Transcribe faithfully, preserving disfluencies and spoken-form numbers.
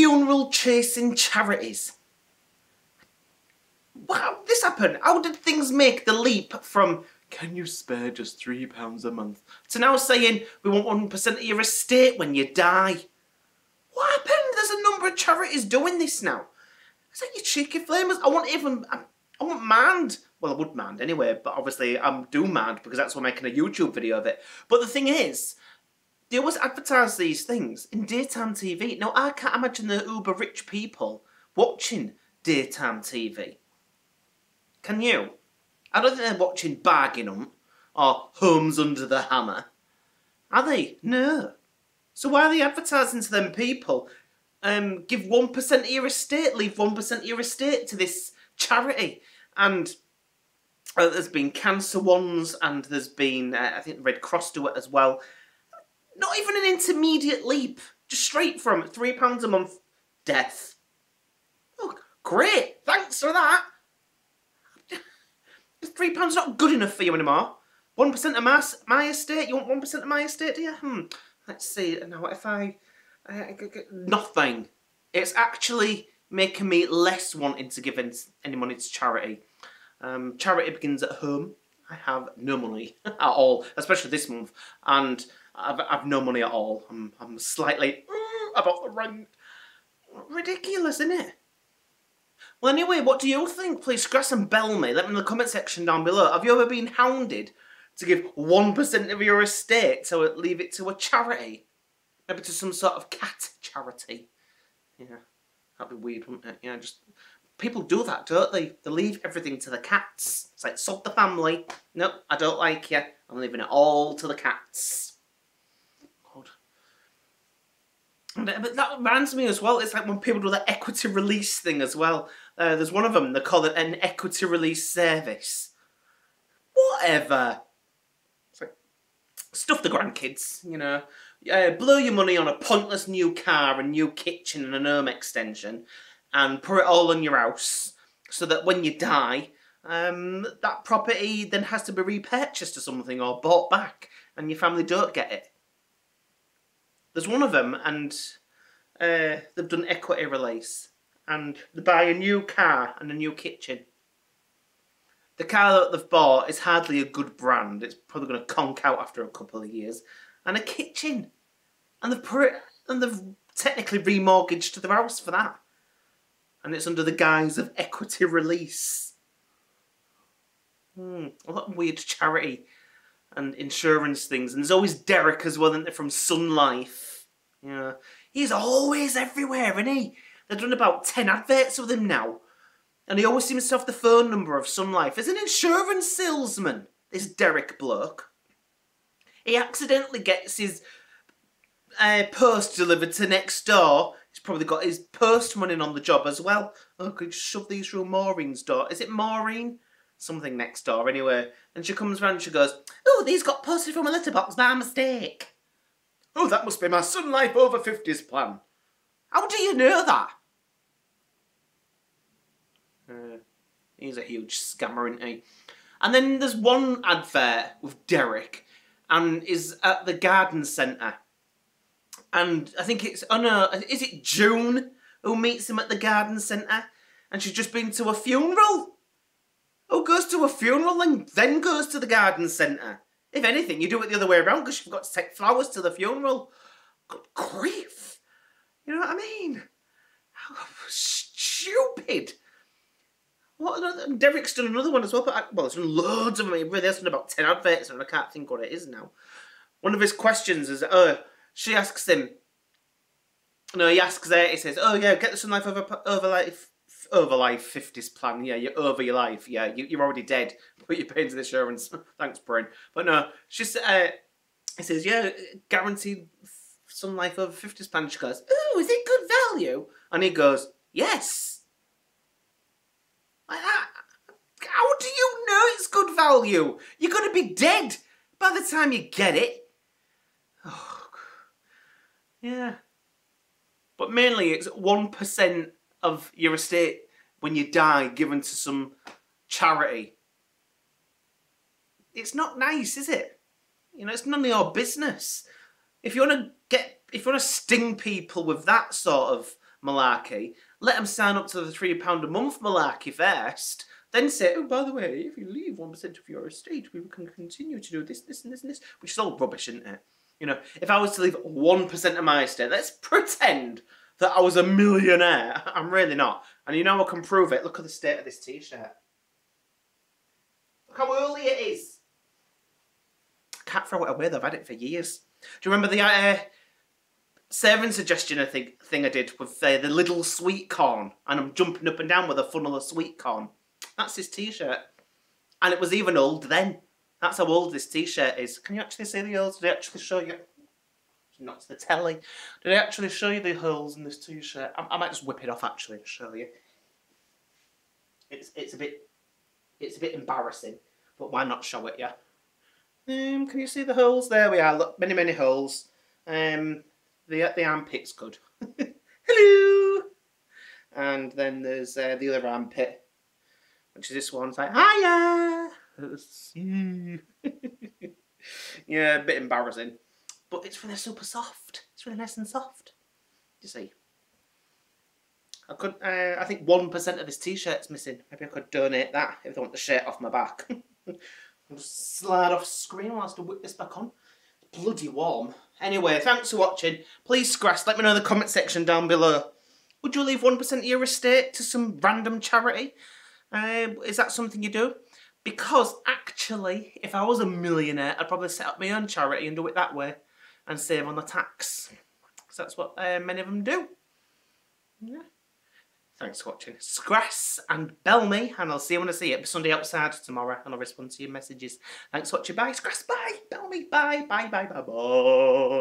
funeral chasing charities. How did this happen? How did things make the leap from can you spare just three pounds a month to now saying we want one percent of your estate when you die? What happened? There's a number of charities doing this now. Is that you cheeky flamers? I want even, I, I want manned. Well, I would manned anyway, but obviously I'm do manned because that's why I'm making a YouTube video of it. But the thing is, they always advertise these things in daytime T V. Now, I can't imagine the uber rich people watching daytime T V. Can you? I don't think they're watching Bargain Hunt or Homes Under the Hammer. Are they? No. So why are they advertising to them people? Um, give one percent of your estate, leave one percent of your estate to this charity. And uh, there's been cancer ones, and there's been, uh, I think the Red Cross do it as well. Not even an intermediate leap. Just straight from three pounds a month, death. Oh, great. Thanks for that. Three pounds not good enough for you anymore. One percent of my, my estate? You want one percent of my estate, do you? Hmm. Let's see. Now, what if I... Uh, nothing. It's actually making me less wanting to give any money to charity. Um, charity begins at home. I have no money at all, especially this month. And I've, I've no money at all. I'm, I'm slightly uh, about the rent. Ridiculous, isn't it? Well, anyway, what do you think? Please scratch and bell me. Let me know in the comment section down below. Have you ever been hounded to give one percent of your estate to leave it to a charity? Maybe to some sort of cat charity. Yeah, that'd be weird, wouldn't it? Yeah, just... People do that, don't they? They leave everything to the cats. It's like, sod the family. Nope, I don't like you. I'm leaving it all to the cats. God. But that reminds me as well, it's like when people do that equity release thing as well. Uh, there's one of them, they call it an equity release service. Whatever. It's like, stuff the grandkids, you know. Uh, blow your money on a pointless new car, a new kitchen and an home extension, and put it all on your house, so that when you die, um, that property then has to be repurchased or something, or bought back, and your family don't get it. There's one of them, and uh, they've done equity release, and they buy a new car and a new kitchen. The car that they've bought is hardly a good brand. It's probably going to conk out after a couple of years. And a kitchen. And they've, put it, and they've technically remortgaged their house for that. And it's under the guise of equity release. Hmm, a lot of weird charity and insurance things. And there's always Derick as well, isn't there, from Sun Life. Yeah. He's always everywhere, isn't he? They've done about ten adverts with him now. And he always seems to have the phone number of Sun Life. He's an insurance salesman, this Derick bloke. He accidentally gets his uh, post delivered to next door. He's probably got his postman in on the job as well. Oh, could you shove these through Maureen's door? Is it Maureen? Something next door, anyway. And she comes round and she goes, oh, these got posted from a letterbox by mistake. Oh, that must be my Sun Life over fifties plan. How do you know that? Uh, he's a huge scammer, isn't he? And then there's one advert with Derick, and is at the garden centre. And I think it's, oh no, is it June who meets him at the garden centre? And she's just been to a funeral? Who goes to a funeral and then goes to the garden centre? If anything, you do it the other way around because you've got to take flowers to the funeral. Good grief. You know what I mean? How stupid. What another, Derick's done another one as well, but I, well, it's done loads of them. He really has done about ten adverts, and I can't think what it is now. One of his questions is, oh, she asks him, no, he asks her, he says, oh yeah, get the Sun Life over, over life, over life fifties plan. Yeah, you're over your life. Yeah, you, you're already dead, but you're paying to the insurance. Thanks, Brain. But no, she's, uh, he says, yeah, guaranteed Sun Life over fifties plan. She goes, oh, is it good value? And he goes, yes. Like that. How do you know it's good value? You're going to be dead by the time you get it. Oh, yeah. But mainly it's one percent of your estate when you die given to some charity. It's not nice, is it? You know, it's none of your business. If you want to get, if you want to sting people with that sort of malarkey. Let them sign up to the three pounds a month malarkey first. Then say, oh, by the way, if you leave one percent of your estate, we can continue to do this, this, and this, and this. Which is all rubbish, isn't it? You know, if I was to leave one percent of my estate, let's pretend that I was a millionaire. I'm really not. And you know I can prove it. Look at the state of this t-shirt. Look how early it is. I can't throw it away though. I've had it for years. Do you remember the uh, serving suggestion I think, thing I did with uh, the little sweet corn? And I'm jumping up and down with a funnel of sweet corn. That's this t-shirt. And it was even old then. That's how old this t-shirt is. Can you actually see the holes? Did I actually show you? Not to the telly. Did I actually show you the holes in this t-shirt? I, I might just whip it off actually and show you. It's it's a bit it's a bit embarrassing, but why not show it? Yeah. Um, can you see the holes? There we are. Look, many many holes. Um, the the armpit's good. Hello. And then there's uh, the other armpit, which is this one. It's like hiya. Yeah, a bit embarrassing. But it's really super soft. It's really nice and soft. You see. I could. Uh, I think one percent of this t-shirt's missing. Maybe I could donate that if they want the shirt off my back. I'll just slide off screen whilst I whip this back on. It's bloody warm. Anyway, thanks for watching. Please scratch. Let me know in the comment section down below. Would you leave one percent of your estate to some random charity? Uh, is that something you do? Because actually, if I was a millionaire, I'd probably set up my own charity and do it that way. And save on the tax. So that's what uh, many of them do. Yeah. Thanks for watching. Scrass and bell me, and I'll see you when I see you. It'll be Sunday outside tomorrow, and I'll respond to your messages. Thanks for watching. Bye. Scrass. Bye. Bell me. Bye. Bye. Bye. Bye. Bye.